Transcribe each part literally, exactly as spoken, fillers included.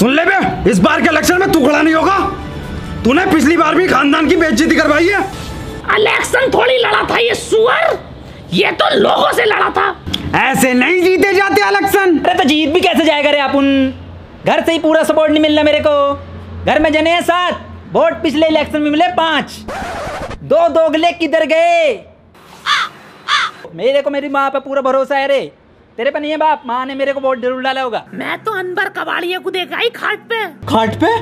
सुन ले बे, इस बार के इलेक्शन में तू खड़ा नहीं होगा। तूने पिछली बार भी खानदान की बेइज्जती करवाई है। इलेक्शन थोड़ी लड़ा था ये सुअर, ये तो लोगों से लड़ा था। ऐसे नहीं जीते जाते इलेक्शन। अरे तो जीत भी कैसे जाएगा रे अपन, घर से ही पूरा सपोर्ट नहीं मिलना मेरे को। घर में जने हैं सात, वोट पिछले इलेक्शन में मिले पांच, दो दोगले किधर गए। मेरे को मेरी माँ पे पूरा भरोसा है रे, तेरे पे नहीं है बाप। माँ ने मेरे को वोट जरूर डाला होगा। मैं तो अनवर कबाड़िया को देखा ही खाट पे। खाट पे?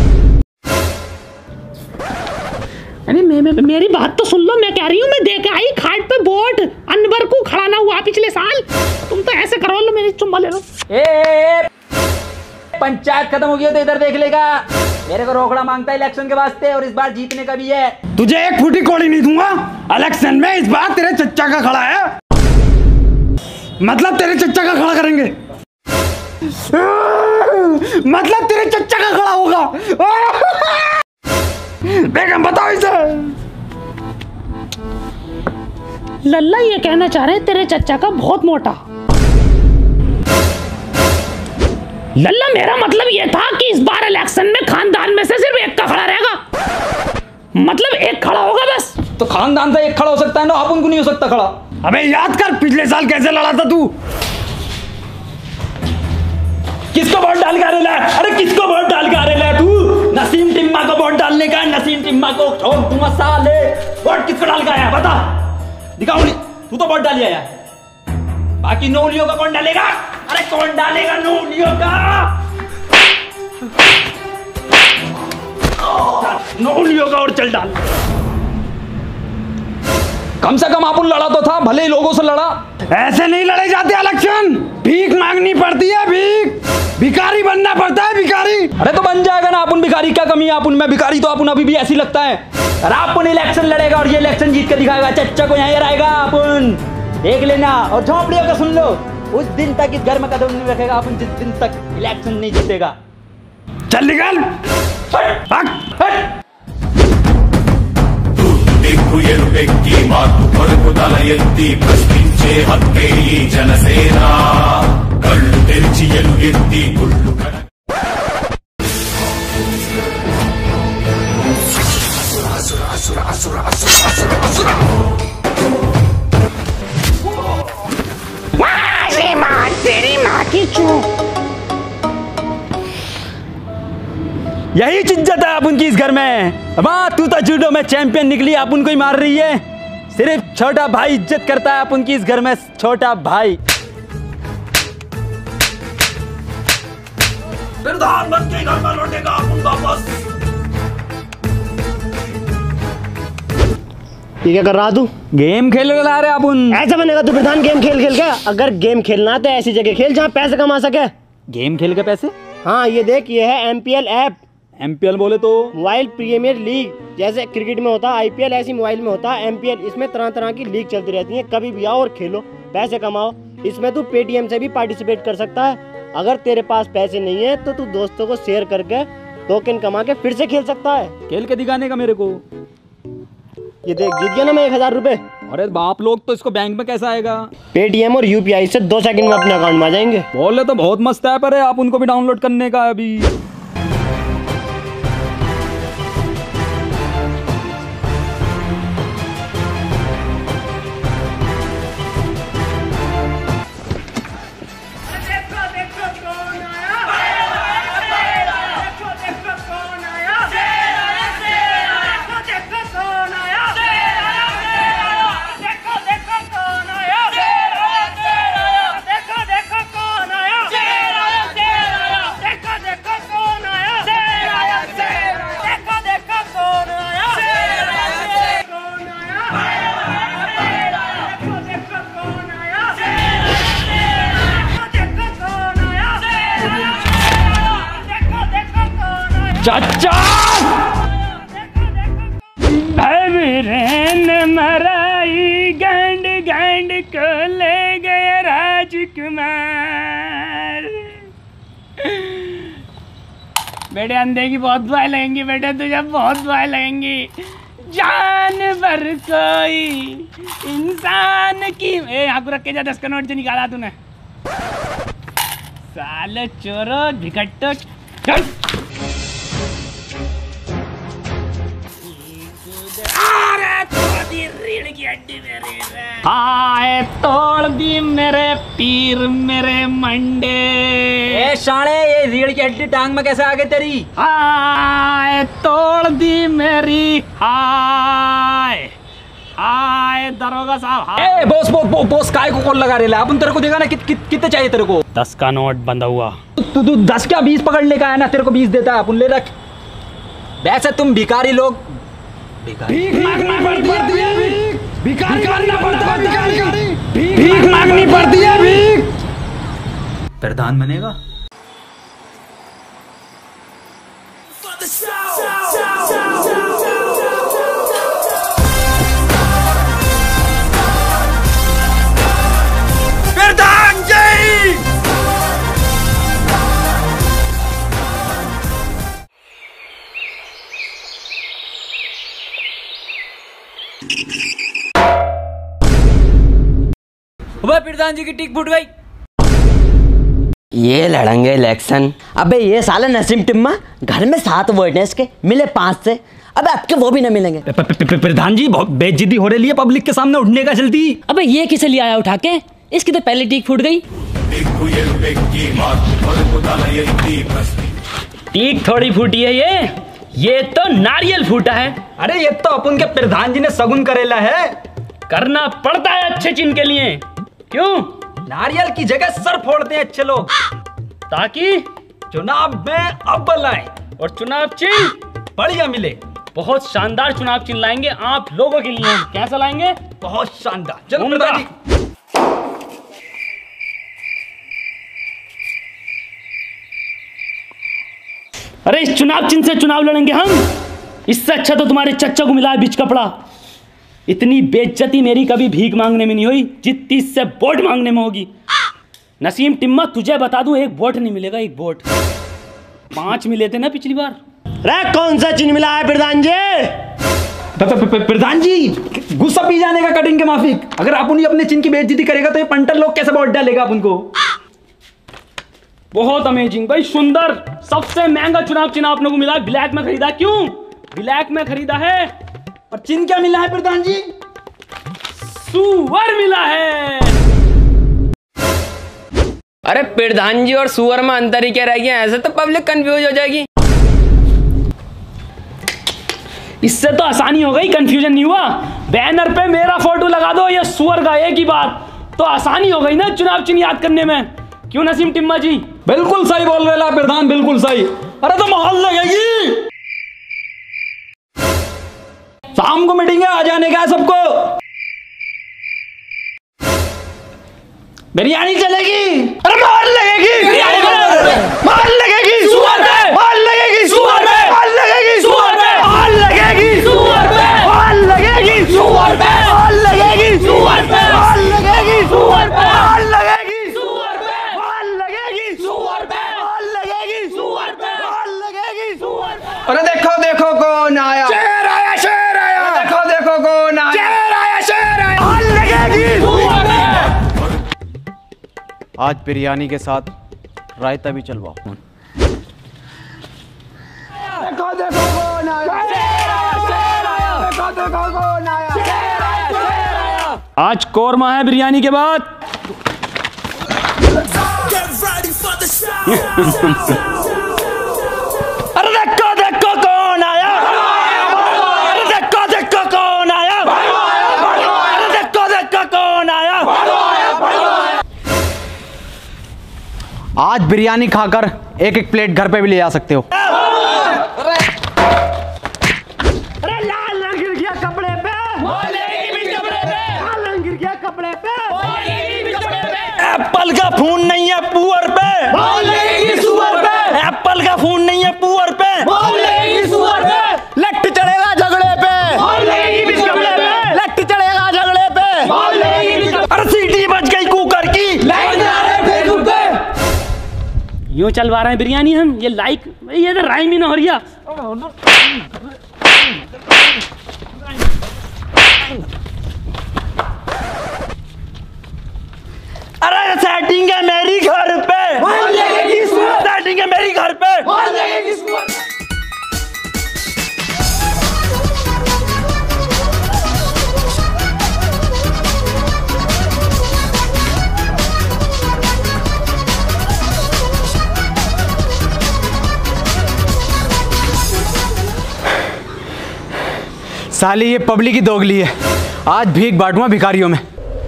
अरे मैं, मैं, मेरी बात तो सुन लो, मैं कह रही हूँ मैं देखा ही खाट पे वोट अनवर को खड़ा ना हुआ पिछले साल। तुम तो ऐसे करो, लो मेरी चुम्मा ले लो। ए, पंचायत खत्म हो गई तो इधर देख लेगा। मेरे को रोकड़ा मांगता है इलेक्शन के वास्ते, और इस बार जीतने का भी है। तुझे एक फूटी कौड़ी नहीं दूंगा इलेक्शन में। इस बार तेरे चच्चा का खड़ा है, मतलब तेरे चच्चा का खड़ा करेंगे, मतलब तेरे चच्चा का खड़ा होगा। बेगम बताओ इसे। लल्ला ये कहना चाह रहे हैं तेरे चच्चा का बहुत मोटा। लल्ला मेरा मतलब ये था कि इस बार इलेक्शन में खानदान में से सिर्फ एक का खड़ा रहेगा, मतलब एक खड़ा होगा बस। तो खानदान से एक खड़ा हो सकता है ना, अपन को नहीं हो सकता खड़ा। अबे याद कर पिछले साल कैसे लड़ा था तू। किसको वोट डाल के आ रहा है? अरे किसको वोट डाल के आ रहा है तू? नसीम टिम्मा को वोट डालने का, नसीम टिम्मा को ठोक दूंगा साले। वोट किसको डाल के आया बता, दिखाओ। तू तो वोट डाल आया, बाकी नौलियों का कौन डालेगा? अरे कौन डालेगा नौलियों का? नौलियों का और चल डाल। कम से कम अपन लड़ा तो था, भले ही लोगों से लड़ा। ऐसे नहीं लड़े जाते इलेक्शन, भीख मांगनी पड़ती है, भीख। भिखारी बनना पड़ता है, भिखारी। अरे तो बन जाएगा ना अपन भिखारी, क्या कमी है अपन में? भिखारी तो अपन अभी भी ऐसी लगता है। अरे अपन इलेक्शन लड़ेगा और ये इलेक्शन जीत कर दिखाएगा, चच्चा को यहाँ आएगा अपन, देख लेना। और झोंपड़ियों का सुन लो, उस दिन तक इस घर में कदम नहीं रखेगा अपन जिस दिन तक इलेक्शन नहीं जीतेगा। चल निकल। हट, हट। ఎరుపెక్కి మార్పు కొరకు తల ఎత్తి ప్రశ్నించే హక్కే ఈ జనసేన. కళ్ళు తెరిచి ఎలుగెత్తి గుళ్ళు కడ तेरी माँ की चूक। यही इज्जत है अपन की इस घर में। वाह, तू तो जूडो में चैंपियन निकली, अपन को ही मार रही है। सिर्फ छोटा भाई इज्जत करता है अपन की इस घर में, छोटा भाई। प्रधानमंत्री घर में लौटेगा अपन वापस। ये क्या कर रहा तू? गेम खेल रहा है अपन। ऐसा बनेगा तू प्रधान गेम खेल खेल के? अगर गेम खेलना है तो ऐसी जगह खेल जहाँ पैसे कमा सके। गेम खेल के पैसे? हाँ ये देख, ये है एमपीएल ऐप। एमपीएल बोले तो मोबाइल प्रीमियर लीग, जैसे क्रिकेट में होता है आईपीएल, ऐसी मोबाइल में होता है एमपीएल। इसमें तरह तरह की लीग चलती रहती है, कभी भी आओ और खेलो, पैसे कमाओ। इसमें तू पेटीएम से भी पार्टिसिपेट कर सकता है। अगर तेरे पास पैसे नहीं है तो तू दोस्तों को शेयर करके टोकन कमा के फिर से खेल सकता है। खेल के दिखाने का मेरे को। ये देख, जीत गया ना मैं एक हजार रुपए। अरे बाप लोग, तो इसको बैंक में कैसा आएगा? पेटीएम और यूपीआई से दो सेकंड में अपने अकाउंट में आ जाएंगे। बोले तो बहुत मस्त ऐप है, आप उनको भी डाउनलोड करने का अभी। चाचा मराई गंड गंड को ले गया राजकुमार। बेटे अंधे की बहुत दुआएं लगेंगी, बेटे तुझे बहुत दुआएं लगेंगी। जानवर कोई इंसान की। ए यहाँ को रख के जा, दस का नोट जो निकाला तूने। साले चोरो भिकट्टो, चल। अरे तोड़ दी रीढ़ की हड्डी मेरी रे। हाय तोड़ दी मेरे पीर मेरे मंडे। ए शाणे, ये रीढ़ की हड्डी टांग में कैसे आ गई तेरी? हाय तोड़ दी मेरी। हाय हाय दरोगा साहब। ए बॉस बॉस बॉस बॉस काय को कॉल लगा रहे ला? अपन तेरे को देगा ना, कित, कित, कितने चाहिए तेरे को? दस का नोट बंधा हुआ। तू तू दस क्या बीस पकड़ लेगा है ना, तेरे को बीस देता है, अपन ले रख। वैसे तुम भिखारी लोग भीख मांगनी पड़ती है, भीख भिखारी बनना पड़ता है, भिखारी भीख मांगनी पड़ती है, भीख। प्रधान बनेगा। प्रधान जी प्रधान जी की टिक फूट गई। ये लड़ेंगे इलेक्शन। अबे ये साले नसीम टिम्मा, घर में सात वोट हैं इसके, मिले पांच से। अबे आपके वो भी ना मिलेंगे। प्रधान जी बहुत बेइज्जती हो रही है पब्लिक के सामने, उठने का जल्दी। अबे ये किसे लिया आया उठा के? इसकी तो पहले टीक फूट गई। टीक थोड़ी फूटी है ये ये तो नारियल फूटा है। अरे ये तो अपन के प्रधान जी ने सगुन करेला है। करना पड़ता है अच्छे चिन्ह के लिए। क्यों? नारियल की जगह सर फोड़ते हैं अच्छे लोग, ताकि चुनाव में अव्वल आए और चुनाव चिन्ह बढ़िया मिले। बहुत शानदार चुनाव चिन्ह लाएंगे आप लोगों के लिए। कैसा लाएंगे? बहुत शानदार। चलो उम्दा। प्रधान जी। अरे इस चुनाव चिन्ह से चुनाव लड़ेंगे हम। इससे अच्छा तो तुम्हारे चच्चा को मिला है बीच कपड़ा। इतनी बेइज्जती मेरी कभी भीख मांगने में नहीं हुई जितनी इससे वोट मांगने में होगी। नसीम टिम्मा तुझे बता दूं, एक वोट नहीं मिलेगा, एक वोट। पांच मिले थे ना पिछली बार। रे कौन सा चिन्ह मिला है प्रधान जी? प्रधान जी गुस्सा पी जाने का कटिंग के माफिक। अगर आप उन्हें अपने चिन्ह की बेइज्जती करेगा तो ये पंटर लोग कैसे वोट डालेगा आप उनको? बहुत अमेजिंग भाई, सुंदर। सबसे महंगा चुनाव चिन्ह आप लोगों को मिला है। ब्लैक में खरीदा। क्यों ब्लैक में खरीदा है? और चिन्ह क्या मिला है प्रधान जी? सुअर मिला है। अरे प्रधान जी और सुअर में अंतर ही क्या रह गया? ऐसे तो पब्लिक कंफ्यूज हो जाएगी। इससे तो आसानी हो गई, कंफ्यूजन नहीं हुआ। बैनर पे मेरा फोटो लगा दो या सुअर का, एक ही बात, तो आसानी हो गई ना चुनाव चिन्ह याद करने में। क्यों नसीम टिम्मा जी? बिल्कुल सही बोल रहे ला प्रधान, बिल्कुल सही। अरे तो माहौल लगेगी। शाम को मीटिंग है, आ जाने का सबको। बिरयानी चलेगी। अरे माहौल लगेगी, माहौल लगेगी सुअर पे, माहौल लगेगी सुअर पे, माहौल लगेगी सुअर पे, माहौल लगेगी सुअर पे, माहौल लगेगी सुअर पे, माहौल लगेगी सुअर पे, माहौल लगेगी सुअर पे, माहौल लगेगी सुअर पे, माहौल लगेगी सुअर पे, माहौल लगेगी सुअर पे, माहौल लगेगी सुअर पे। अरे देखो देखो कौन आया, शेर आया, शेर आया। देखो देखो कौन आया, शेर आया, शेर आया। माहौल लगेगी सुअर पे। आज बिरयानी के साथ रायता भी चलवाओ। देखो देखो कौन आया, शेर आया, शेर आया। देखो देखो कौन आया, शेर आया, शेर आया। आज कोरमा है बिरयानी के बाद। अरे देखो देखो कौन आया, अरे देखो देखो कौन आया, अरे देखो देखो कौन आया। आज बिरयानी खाकर एक एक प्लेट घर पे भी ले जा सकते हो। अरे लाल रंग गिर गया कपड़े पे, लाल रंग गिर गया कपड़े पे, एप्पल का खून नहीं है पुअर पे, सुअर पे। एप्पल का खून नहीं है पुअर पे, सुअर पे। लट चढ़ेगा झगड़े पे, लट चढ़ेगा झगड़े पे। अरे सीटी बज गई कुकर की, यूं चलवा रहे हैं बिरयानी हम। ये लाइक, ये तो राइम ही ना हो रही है। अरे सेटिंग है मेरी घर पे, सेटिंग देंगे मेरी घर पे। साली ये पब्लिक ही दोगली है, आज भीख बांटूंगा भिखारियों में।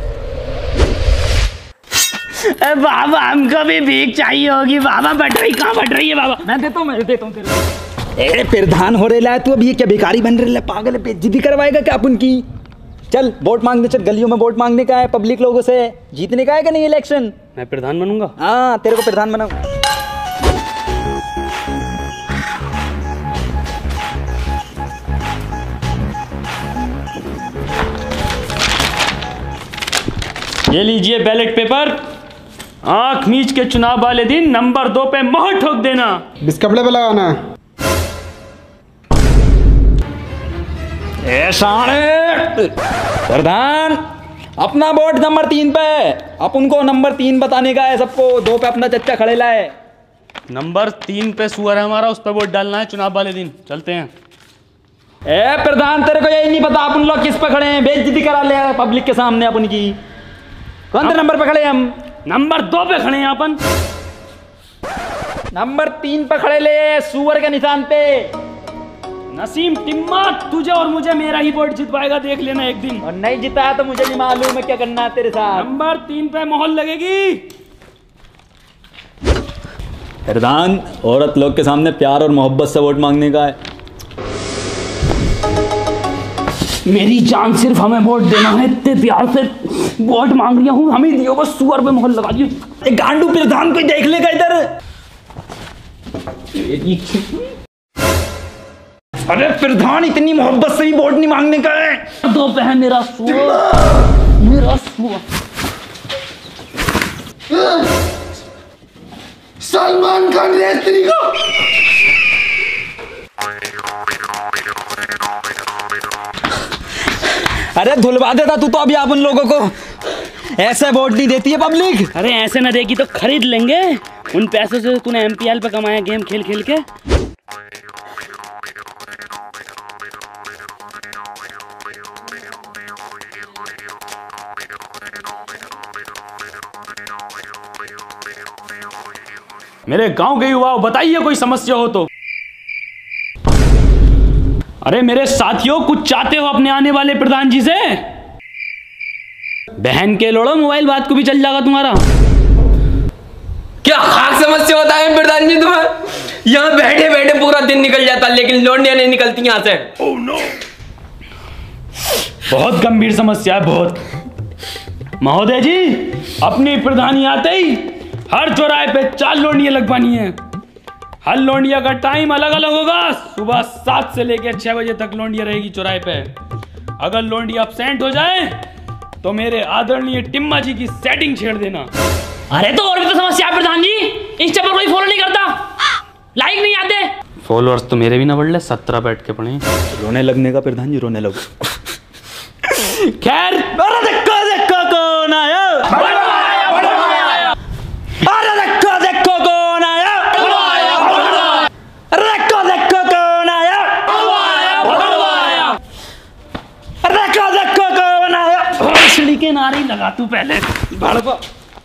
ए बाबा हमको भी भीख चाहिए होगी बाबा। बट रही कहाँ बट रही है बाबा? मैं देता हूँ, मैं देता हूँ तेरे। ए प्रधान हो रहा है तू, अब ये क्या भिखारी बन रहे? पागल है, बेइज्जती करवाएगा क्या अपन की? चल वोट मांगने चल, गलियों में वोट मांगने का है, पब्लिक लोगों से जीतने का है कि नहीं इलेक्शन? मैं प्रधान बनूंगा। हाँ तेरे को प्रधान बनाऊंगा। ये लीजिए बैलेट पेपर। आंख मीच के चुनाव वाले दिन नंबर दो पे मोहर ठोक देना। बिस कपड़े पे लगाना है। ए साढ़े प्रधान, अपना वोट नंबर तीन पे, अपन को नंबर तीन बताने का है सबको। दो पे अपना चच्चा खड़े लाए। नंबर तीन पे सुअर है हमारा, उस पर वोट डालना है चुनाव वाले दिन। चलते हैं। ए प्रधान तेरे को यही नहीं पता अपन लोग किस पे खड़े हैं? बेइज्जती करा ले पब्लिक के सामने अपन की। कौन से नंबर पे खड़े हम? नंबर दो पे खड़े हैं अपन। नंबर तीन पे खड़े ले, सुअर के निशान पे। नसीम टिम्मा, तुझे और मुझे मेरा ही वोट जितवाएगा, देख लेना एक दिन। और नहीं जिताया तो मुझे नहीं मालूम है क्या करना है तेरे साथ। नंबर तीन पे मोहर लगेगी। प्रधान, औरत लोग के सामने प्यार और मोहब्बत से वोट मांगने का है। मेरी जान, सिर्फ हमें वोट देना है। इतने प्यार से वोट मांग रही हूँ, हमें दियो बस। सुअर पे मोहर लगा दियो। गांडू प्रधान को देख लेगा इधर। अरे प्रधान, इतनी मोहब्बत से भी वोट नहीं मांगने का है। दो पे है मेरा सुअर, मेरा सुअर। सलमान खान रेस्त्री को अरे धुलवा देता तू तो अभी अपन लोगों को। ऐसे वोट नहीं देती है पब्लिक। अरे ऐसे ना देगी तो खरीद लेंगे। उन पैसों से तूने एमपीएल पे कमाया गेम खेल खेल के। मेरे गांव के युवाओं, बताइए कोई समस्या हो तो। अरे मेरे साथियों, कुछ चाहते हो अपने आने वाले प्रधान जी से? बहन के लोड़ो, मोबाइल बात को भी चल जाएगा तुम्हारा। क्या खास समस्या होता है प्रधान जी तुम्हें? यहाँ बैठे बैठे पूरा दिन निकल जाता, लेकिन लौंडियां नहीं निकलती यहाँ से। oh, no. बहुत गंभीर समस्या है, बहुत। महोदय जी, अपनी प्रधानी आते ही हर चौराहे पे चार लौंडियां लगवानी है। हर लौंडिया का टाइम अलग अलग होगा। सुबह सात से लेकर छह बजे तक लौंडिया रहेगी चौराहे पे। अगर लौंडिया अपसेंट हो जाए तो मेरे आदरणीय टिम्मा जी की सेटिंग छेड़ देना। अरे तो और भी तो समस्या है प्रधान जी। इंस्टा पर कोई फॉलो नहीं करता, लाइक नहीं आते। फॉलोअर्स तो मेरे भी ना बढ़ ले, सत्रह बैठ के पड़े। रोने लगने का प्रधान जी, रोने लग। खैर, अरे देखो देखो कौन आया। अरे देखो देखो कौन आया। देखो देखो कौन आया। देखो देखो कौन आया। भोसड़ी के नारे ही लगा तू पहले। भड़को।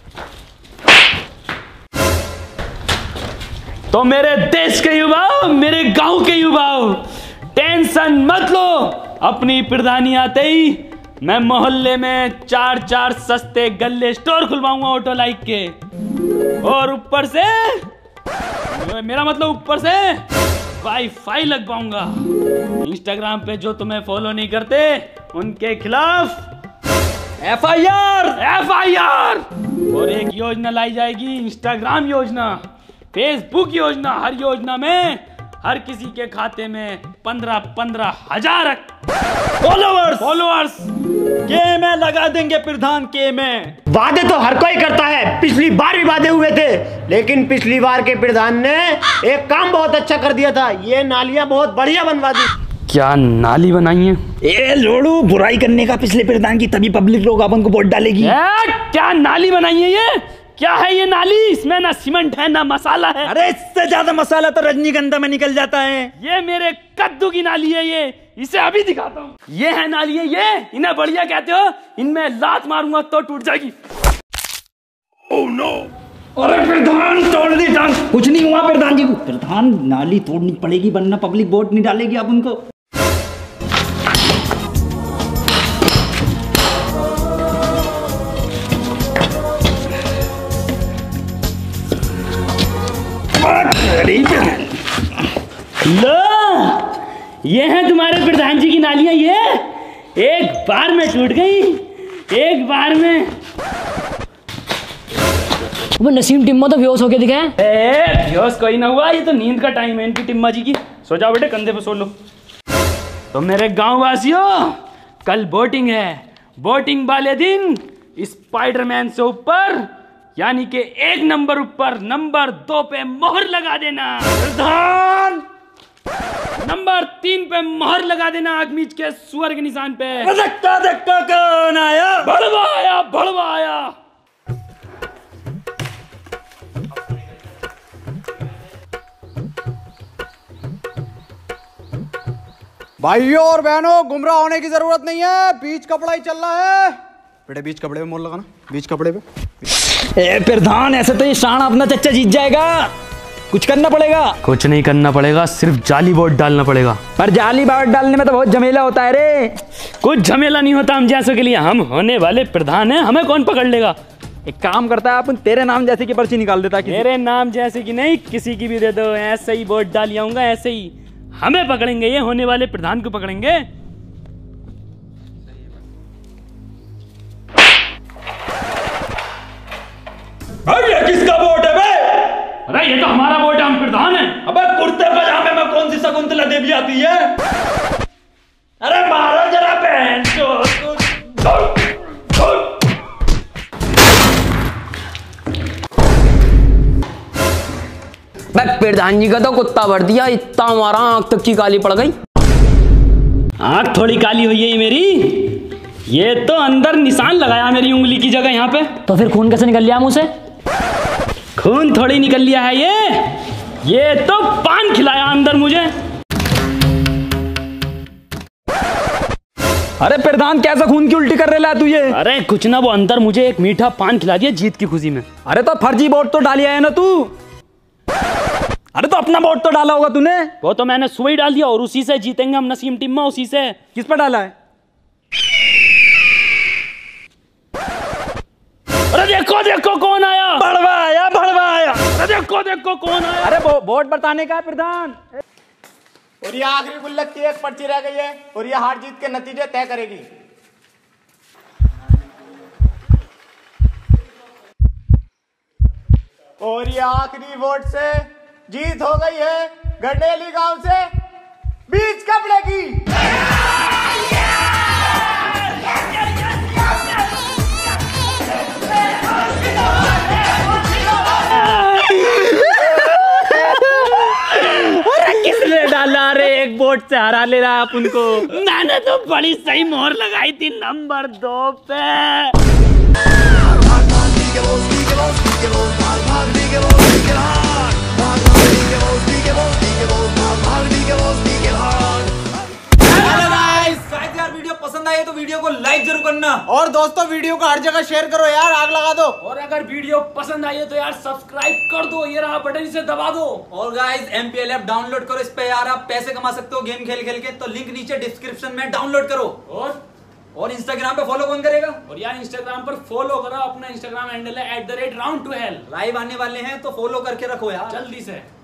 तो मेरे देश के युवाओं, मेरे गांव के युवाओं, टेंशन मत लो। अपनी प्रधानी आते ही मैं मोहल्ले में चार चार सस्ते गल्ले स्टोर खुलवाऊंगा ऑटो लाइक के। और ऊपर से, मेरा मतलब ऊपर से वाईफाई लगवाऊंगा। इंस्टाग्राम पे जो तुम्हें फॉलो नहीं करते उनके खिलाफ F I R F I R. और एक योजना लाई जाएगी, इंस्टाग्राम योजना, फेसबुक योजना। हर योजना में हर किसी के खाते में पंद्रह पंद्रह हजार फॉलोअर्स फॉलोअर्स के में लगा देंगे प्रधान के में। वादे तो हर कोई करता है, पिछली बार भी वादे हुए थे, लेकिन पिछली बार के प्रधान ने एक काम बहुत अच्छा कर दिया था। ये नालियां बहुत बढ़िया बनवा दी। क्या नाली बनाई है? ए लोड़ू, बुराई करने का पिछले प्रधान की, तभी पब्लिक लोग अपन को वोट डालेगी। ए, क्या नाली बनाई है ये? क्या है ये नाली? इसमें ना सीमेंट है ना मसाला है। अरे इससे ज्यादा मसाला तो रजनीगंधा में निकल जाता है। ये मेरे कद्दू की नाली है, ये इसे अभी दिखाता हूँ। ये है नाली है, ये इन्हें बढ़िया कहते हो। इनमें लात मारूंगा तो टूट जाएगी। Oh no! अरे प्रधान तोड़ दी टांग। कुछ नहीं हुआ प्रधान जी को। प्रधान नाली तोड़नी पड़ेगी वरना पब्लिक वोट नहीं डालेगी आप उनको। लो, ये है तुम्हारे प्रधान जी की नालियां। ये एक बार में टूट गई, एक बार में। वो नसीम टिम्मा तो बेहोश होके दिखा है। ए, बेहोश कोई ना हुआ, ये तो नींद का टाइम है इनकी टिम्मा जी की। सो जाओ बेटे, कंधे पे सो लो। तो मेरे गांव वासियों, कल बोटिंग है। बोटिंग वाले दिन स्पाइडरमैन से ऊपर यानी कि एक नंबर ऊपर नंबर दो पे मोहर लगा देना। प्रधान नंबर तीन पे मोहर लगा देना आग मीच के सुअर के निशान पे। धक्का धक्का कौन आया? भड़वा आया, भड़वा आया। भाइयों और बहनों, गुमराह होने की जरूरत नहीं है। बीच कपड़ा ही चल रहा है। बेटे बीच कपड़े पे मोड़ लगाना, बीच कपड़े पे। ए प्रधान, ऐसे तो ये शान अपना चच्चा जीत जाएगा। कुछ करना पड़ेगा। कुछ नहीं करना पड़ेगा, सिर्फ जाली वोट डालना पड़ेगा। पर जाली वोट डालने में तो बहुत झमेला होता है रे। कुछ झमेला नहीं होता हम जैसों के लिए। हम होने वाले प्रधान हैं, हमें कौन पकड़ लेगा। एक काम करता है, अपन तेरे नाम जैसे की पर्ची निकाल देता है। मेरे नाम जैसे की नहीं, किसी की भी दे दो, ऐसे ही वोट डाल जाऊंगा। ऐसे ही हमें पकड़ेंगे, ये होने वाले प्रधान को पकड़ेंगे। ये किसका वोट है बे? अरे ये तो हमारा वोट है, हम प्रधान हैं। अबे कुर्ते पजामे में कौन सी शकुंतला देवी आती है? अरे मारो जरा बहन को। प्रधान जी का तो कुत्ता भर दिया, इतना हमारा आंख तक की काली पड़ गई। आंख थोड़ी काली हुई है ये मेरी, ये तो अंदर निशान लगाया मेरी उंगली की जगह यहाँ पे। तो फिर खून कैसे निकल लिया मुंह से? खून थोड़ी निकल लिया है ये ये तो पान खिलाया अंदर मुझे। अरे प्रधान, कैसा खून की उल्टी कर रहे तू ये? अरे कुछ ना, वो अंदर मुझे एक मीठा पान खिला दिया जीत की खुशी में। अरे तो फर्जी वोट तो डालिया है ना तू। अरे तो अपना वोट तो डाला होगा तूने। वो तो मैंने सुबह ही डाल दिया और उसी से जीतेंगे हम नसीम टिम्मा, उसी से। किस पर डाला है? अरे देखो देखो कौन आया, भड़वा आया, भड़वा आया। अरे देखो देखो कौन आया। अरे वोट बताने का प्रधान। और ये आखिरी गुल्लक की एक पर्ची रह गई है और ये हार जीत के नतीजे तय करेगी। और ये आखिरी वोट से जीत हो गई है गंडेली गांव से बीच कपड़े की। किसने डाला रे? एक वोट से हरा ले रहा है आप उनको। मैंने तो बड़ी सही मोहर लगाई थी नंबर दो पे। वीडियो पसंद आए तो वीडियो को लाइक जरूर करना और दोस्तों वीडियो को हर जगह शेयर करो यार, आग लगा दो। और अगर वीडियो पसंद आई है तो यार सब्सक्राइब कर दो, ये रहा बटन, इसे दबा दो। और गाइस एमपीएल ऐप डाउनलोड करो, इस पे यार आप पैसे कमा सकते हो गेम खेल खेल के। तो लिंक नीचे डिस्क्रिप्शन में डाउनलोड करो। और और इंस्टाग्राम पे फॉलो कौन करेगा? और यार इंस्टाग्राम पर फॉलो करो, अपना इंस्टाग्राम हैंडल है at the rate round to hell. Live आने वाले हैं तो फॉलो करके रखो यार जल्दी से।